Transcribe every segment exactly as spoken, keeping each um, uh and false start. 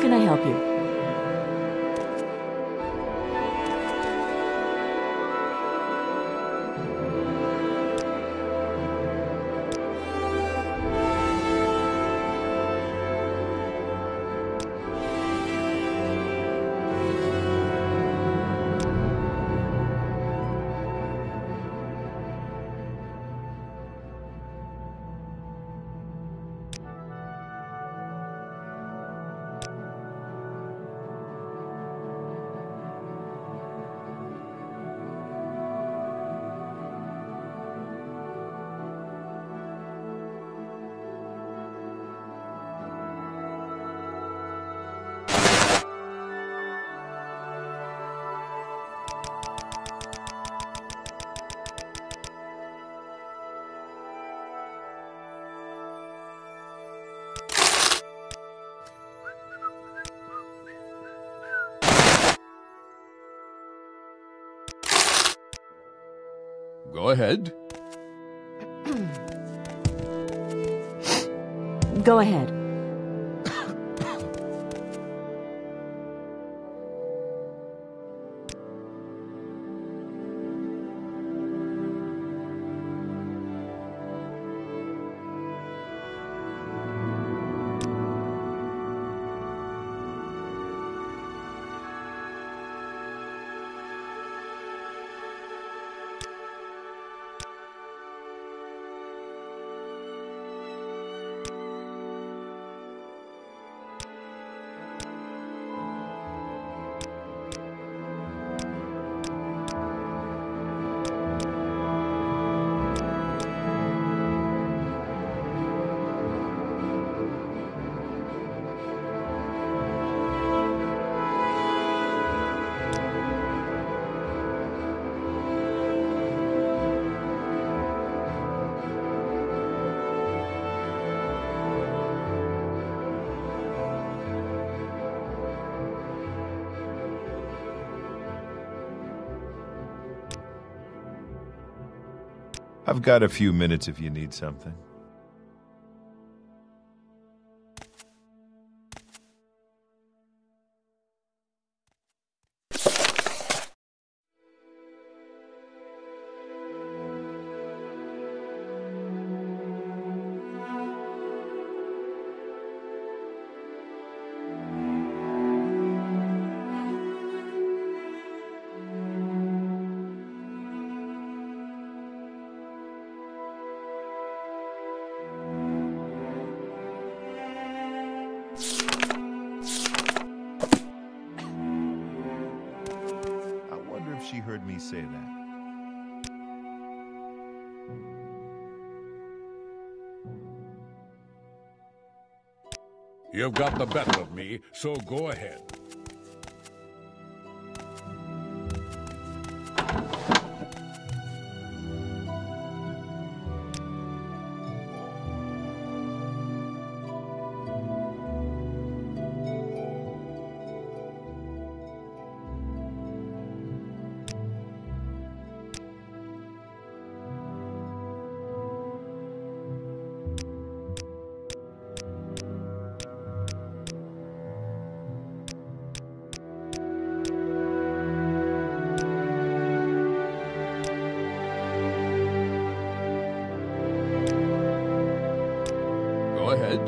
can I help you? Go ahead. Go ahead. I've got a few minutes if you need something. She heard me say that. You've got the better of me, so go ahead. Go ahead.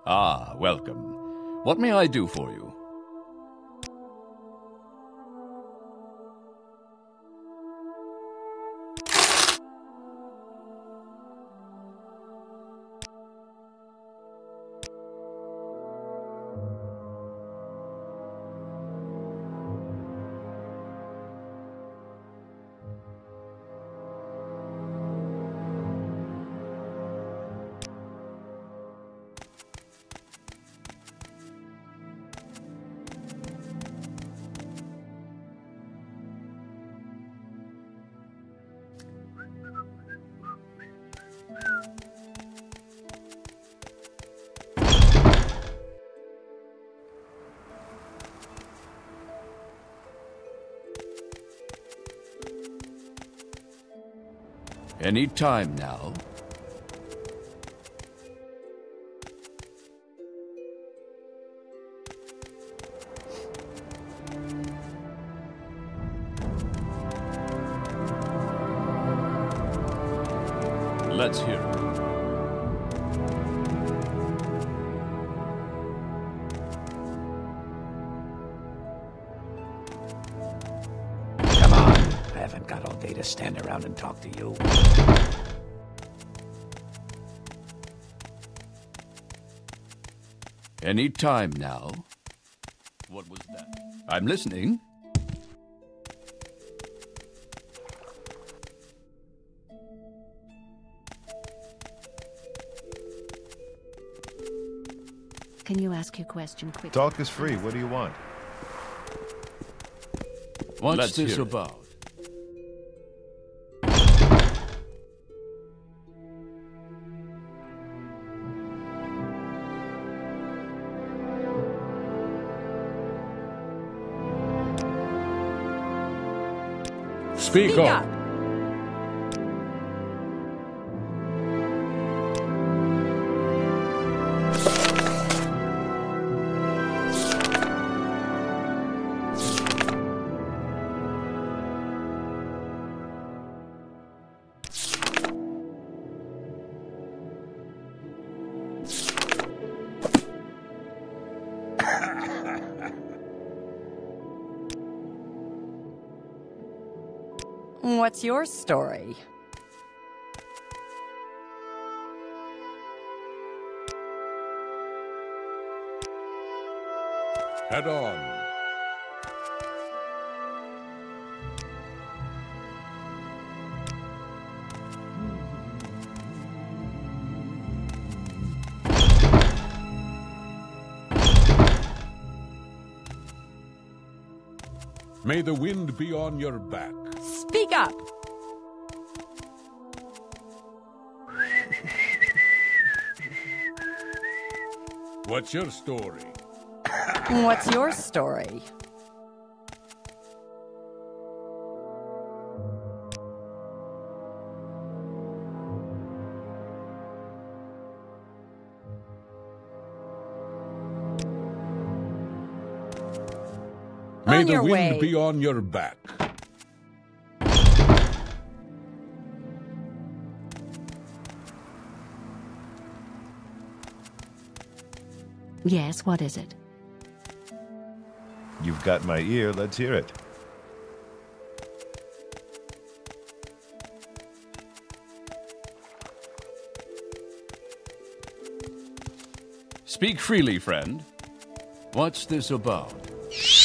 Ah, welcome. What may I do for you? Any time now. Let's hear it. Come on. I haven't got all day to stand around and talk to you. Any time now. What was that? I'm listening. Can you ask your question quickly? Talk is free. What do you want? What's Let's this hear it. about? Speak, Speak up. up. What's your story? Head on. May the wind be on your back. Speak up! What's your story? What's your story? May On the your wind way. be on your back. Yes, what is it? You've got my ear. Let's hear it. Speak freely, friend. What's this about?